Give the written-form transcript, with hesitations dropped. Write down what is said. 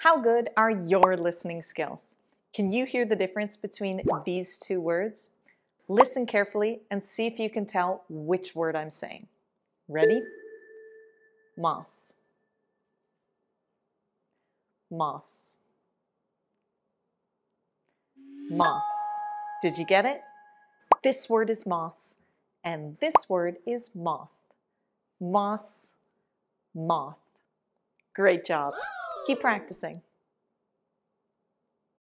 How good are your listening skills? Can you hear the difference between these two words? Listen carefully and see if you can tell which word I'm saying. Ready? Moss. Moss. Moss. Did you get it? This word is moss, and this word is moth. Moss, moth. Great job. Keep practicing.